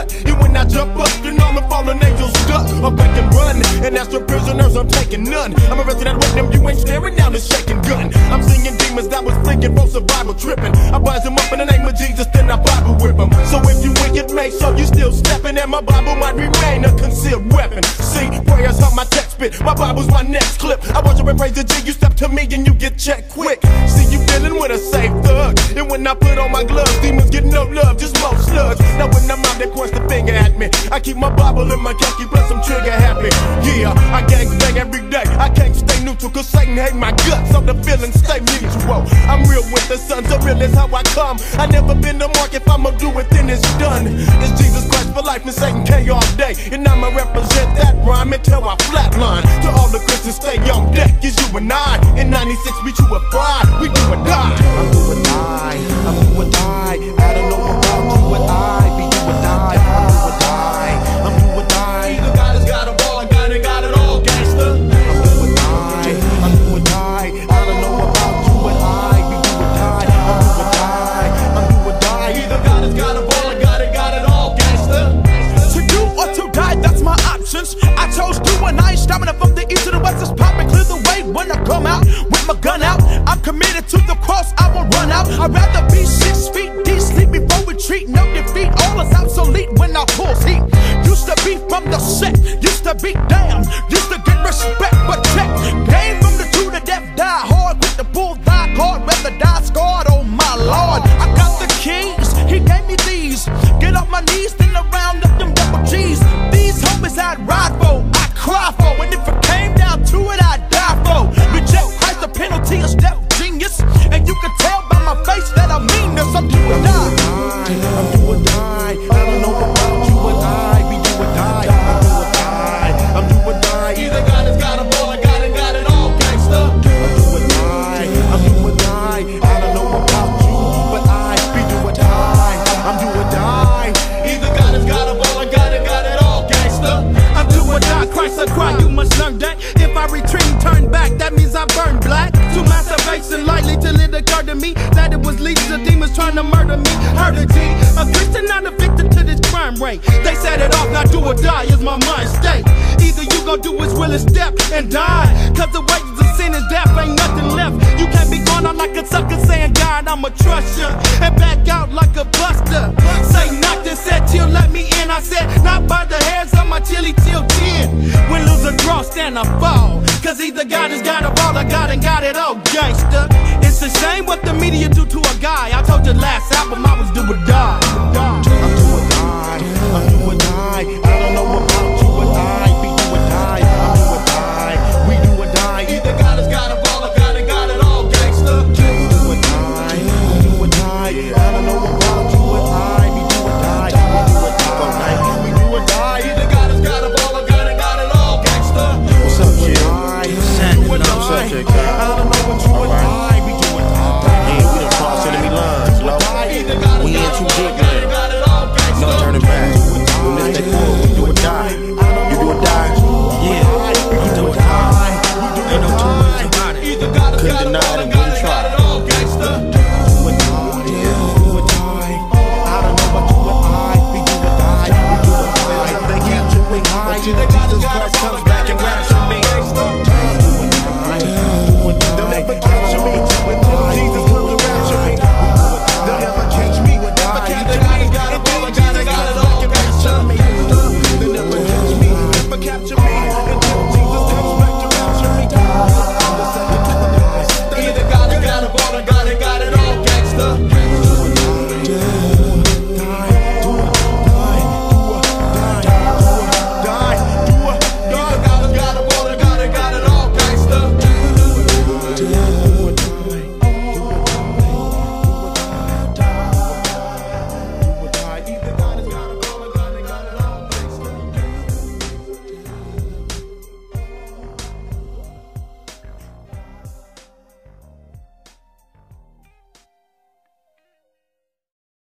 gut. And when I jump up, then all the fallen angels duck. I'm back and run, and as for prisoners, I'm taking none. I'm arrested at with them, you ain't staring down the shaking gun. I'm seeing demons that was thinking for survival tripping. I rise them up in the name of Jesus, then I Bible whip them. So if you wicked, make sure you still stepping, and my Bible might remain a concealed weapon. See, prayers help my text spit, my Bible's my next clip. I worship and praise the G, you step to me and you get checked quick. See, you dealing with a safe thug, and when I put on my gloves, demons get no love, just more slugs. Now when I'm out, they point the finger at me. I keep my Bible in my khaki, plus I'm trigger happy. Yeah, I gang bang every day, I can't stay neutral, cause Satan hate my guts, so the feelings stay mutual. I'm real with the sun, so real is how I come. I never been to mark, if I'ma do it, then it's done. It's Jesus Christ for life and Satan K all day, and I'ma represent that rhyme until I flatline. To all the Christians, stay on deck, is you and I. In 96, we true or pride, we do or die. I'm do or die, I'm do or die. I don't know about you and I, be do or die. I'm do or die, I'm do or die. Either God has got a ball, or God ain't got it all, gangster. I'm do or die, I'm do or die. I don't know about you and I, be do or die. I'm do or die, I'm do or die. Either God has got a ball, or God ain't got it all, gangster. To do or to die, that's my options. I chose do and I ain't stopping up from the east to the west. Just pop and clear the way when I come out with my gun out. I'm committed to the cross, I won't run out. I'd rather be 6 feet deep, sleep before retreat. No defeat, all is obsolete when I pull heat. Used to be from the set, used to be damn, used to get respect, but check. Game from the two to death, die hard with the bull die card. Rather die scarred, oh my lord. I got the keys, he gave me these. Get off my knees, then around up them double G's. These homies I'd ride for, I cry for. And if it came down to it, I'd die for. Reject Christ, the penalty is death, genius. And you can tell by my face that I mean this. I'm do or die. I'm do or die. I don't know about you and I, be do or die. I'm do or die, I'm do or die. Either God has got a ball, or God ain't got it all, gangster. I'm do or die, I'm do or die. I don't know about you, but I be do or die. I'm do or die. Either God has got a ball, or God ain't got it all, gangster. I'm do or die, Christ or cry, you must learn that. If I retreat and turn back, that means I burn black. To masturbation lightly till it occurred to me that it was legions of demons trying to murder me. Heard a G, a Christian not a victim to this crime rate. They set it off, now do or die is my mind state. Either you gon' do his will and step and die, cause the wages of sin is death, ain't nothing left. You can't be going on like a sucker saying, God, I'ma trust ya, and back out like a buster. Say knocked and said, till let me in. I said, not by the hairs of my chili till 10. When lose or draw, stand or fall, cause either God has got a ball or God ain't got it all, gangster. It's a shame what the media do to a guy. I told you last album I was do or die. I'm do or die, I'm do or die. I don't know about you and I, be do or die. I'm do or die, we do or die. Either God has got a ball, or God ain't got it all, gangster. I'm do or die, I'm do or die. I don't know about you and I, be do or die. We do or die, we do or die. Either God has got a ball, or God ain't got it all, gangster. What's up, kid? Do or die. I don't know what you and I, we do or die. Yeah, we done crossed enemy lines, low. Either God has We got ain't a too ball, deep or God ain't now. got it all, gangster. No turning back. From this day forward, we do or die. You do or die. Yeah, we do or die. We do or die. Either God has Couldn't got a deny ball, it or and God wouldn't ain't try. got it all, gangster. Do or die, do or die. I don't know about you and I, we do or die. We do or die. They can't do or die. Either God